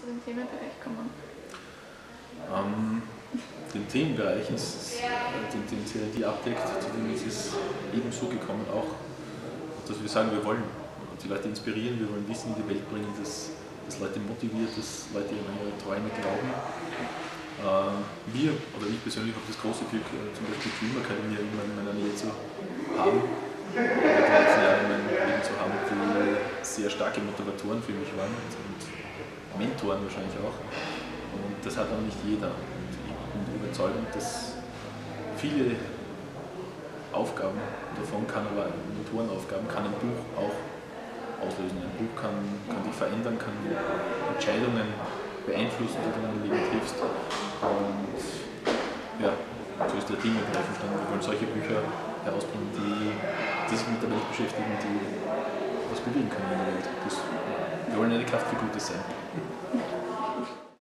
den Themenbereich kommen? Den Themenbereich, den CLD abdeckt, zu dem ist es eben so gekommen, auch, dass wir sagen, wir wollen die Leute inspirieren, wir wollen Wissen in die Welt bringen, das Leute motiviert, dass Leute an ihre Träume glauben. Ich persönlich habe das große Glück, zum Beispiel die Filmakademie in meiner Nähe zu haben, die letzten Jahre in meinem Leben zu haben, die sehr starke Motivatoren für mich waren und Mentoren wahrscheinlich auch. Und das hat auch nicht jeder. Und ich bin überzeugt, dass viele Aufgaben davon aber Mentorenaufgaben kann ein Buch auch auslösen. Ein Buch kann dich verändern, kann Entscheidungen beeinflussen, die du in deinem Leben triffst. Und ja, so ist der Themenbereich entstanden. Wir wollen solche Bücher herausbringen, die sich mit der Welt beschäftigen, die was bewegen können in der Welt. Wir wollen eine Kraft für Gutes sein.